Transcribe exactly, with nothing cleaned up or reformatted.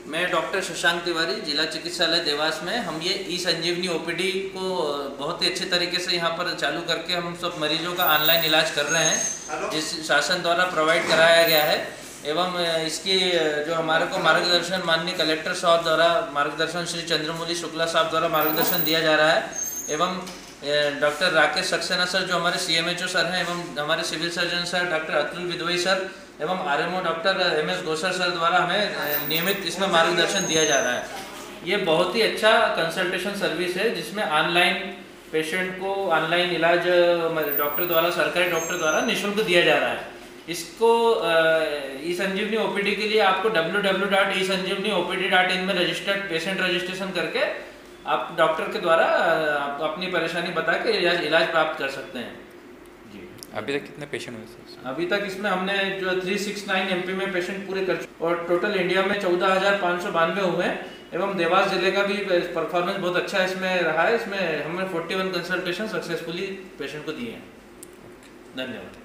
मैं डॉक्टर शशांक तिवारी, जिला चिकित्सालय देवास में। हम ये ई संजीवनी ओपीडी को बहुत ही अच्छे तरीके से यहाँ पर चालू करके हम सब मरीजों का ऑनलाइन इलाज कर रहे हैं, जिस शासन द्वारा प्रोवाइड कराया गया है। एवं इसकी जो हमारे को मार्गदर्शन माननीय कलेक्टर साहब द्वारा मार्गदर्शन, श्री चंद्रमौली शुक्ला साहब द्वारा मार्गदर्शन दिया जा रहा है। एवं डॉक्टर राकेश सक्सेना सर जो हमारे सीएमएचओ सर हैं, एवं हमारे civil surgeon sir doctor Atul Vidwai sir एवं RMO doctor M S Gosar sir द्वारा हमें नियमित इसमें मार्गदर्शन दिया जा रहा है। ये बहुत ही अच्छा कंसल्टेशन सर्विस है, जिसमें ऑनलाइन पेशेंट को ऑनलाइन इलाज डॉक्टर द्वारा, सरकारी डॉक्टर द्वारा निःशुल्क दिया जा रहा है। इसको ई संजीवनी ओपीडी के लिए आपको W W W dot E Sanjeevani OPD dot in में रजिस्टर्ड पेशेंट रजिस्ट्रेशन करके आप डॉक्टर के द्वारा आप अपनी परेशानी बता के इलाज इलाज प्राप्त कर सकते हैं। जी, अभी तक कितने पेशेंट हुए थे? अभी तक इसमें हमने जो थ्री सिक्स नाइन एमपी में पेशेंट पूरे कर चुके और टोटल इंडिया में चौदह हज़ार पाँच सौ बानवे हुए हैं। एवं देवास जिले का भी परफॉर्मेंस बहुत अच्छा इसमें रहा है। इसमें हमने इकतालीस कंसल्टेशन सक्सेसफुली पेशेंट को दिए हैं। धन्यवाद।